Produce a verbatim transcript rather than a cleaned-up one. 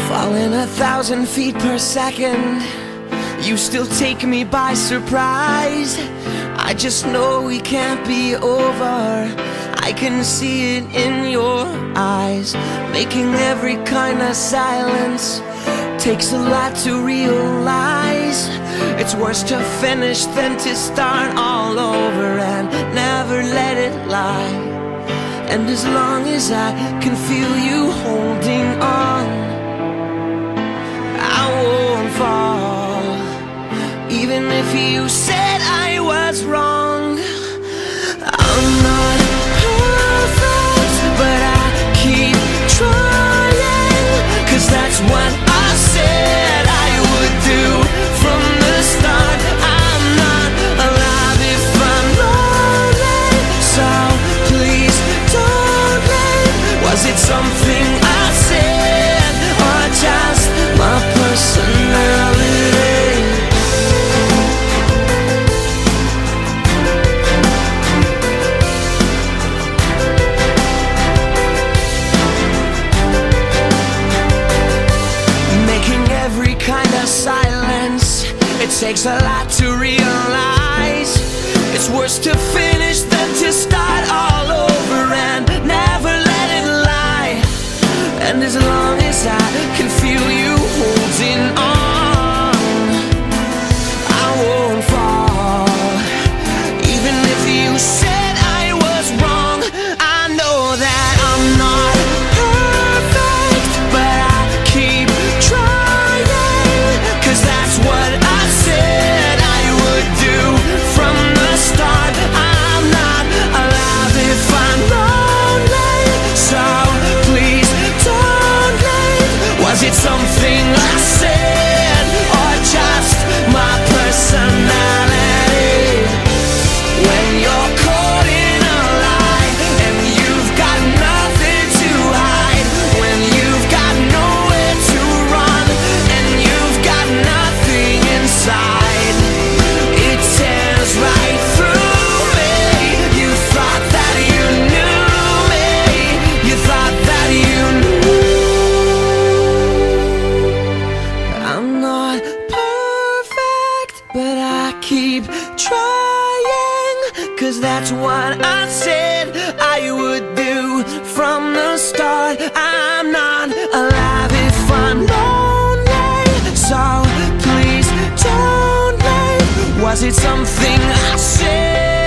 Falling a thousand feet per second, you still take me by surprise. I just know we can't be over. I can see it in your eyes. Making every kind of silence takes a lot to realize. It's worse to finish than to start all over and never let it lie. And as long as I can feel you holding on, I won't fall. Even if you said I was wrong, I'm not perfect, but I keep trying. Cause that's what I said I would do from the start. I'm not alive if I'm lonely, so please don't leave. Was it something I said, or just my personality? Silence, it takes a lot to realize. It's worse to finish than to start all over and never let it lie. And as long as I can feel you holding on, I won't fall. Even if you said I was wrong, I know that I'm not perfect, but I keep trying. Cause that's what I said I would do from the start. I'm not alive if I'm lonely, so please don't leave. Was it something I said, or just my personality? When you're caught in a lie and you've got nothing to hide, when you've got nowhere to run and you've got nothing inside, it tears right through me. You thought that you knew me, you thought that you knew. I'm not perfect, but I keep trying. Cause that's what I said I would do from the start. I'm not alive if I'm lonely, so please don't leave. Was it something I said?